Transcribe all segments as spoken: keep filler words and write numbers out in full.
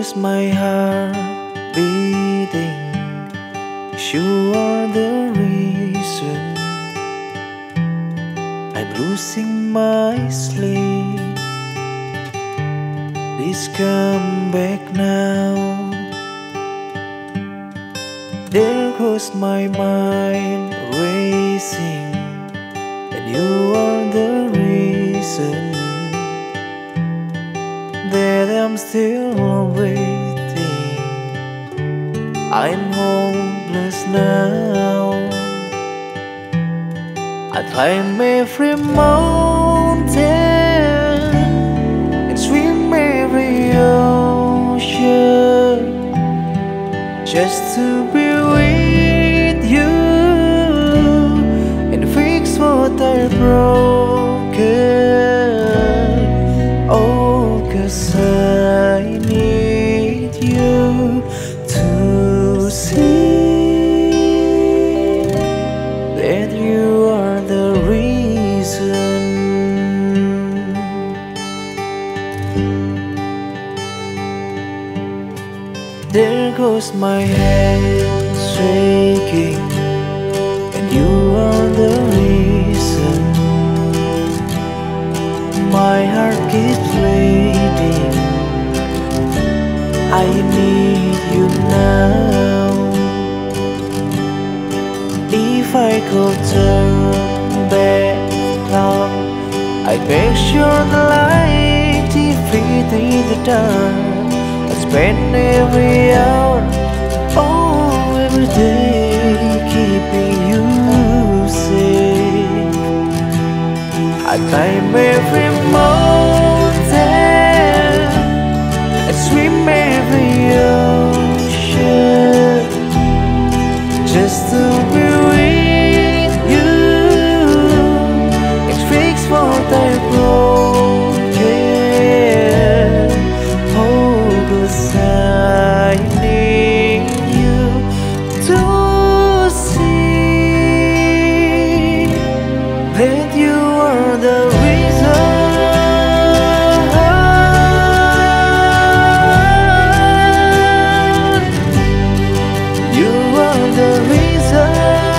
goes my heart beating. You are the reason I'm losing my sleep. Please come back now. There goes my mind racing, and you are the reason that I'm still waiting. I'm hopeless now. I climb every mountain and swim every ocean just to be with you and fix what I broken. Oh, 'cause I need you to see that you are the reason. There goes my hands shaking, and you are the reason. My heart keeps bleeding. I need you now. If I could turn back clock, I'd make sure the light defeated the dark. I'd spend every hour, oh, every day, keeping you safe. I'd climb every mountain and swim every ocean just to be with you and fix what I broken. Oh, 'cause I need you to see that you are the reason. You are the reason.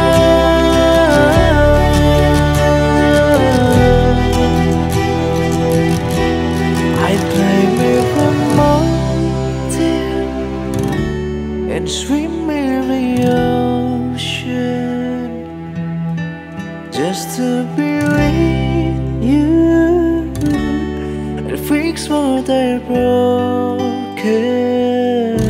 I climb every mountain and swim every ocean just to be with you and fix what I broken.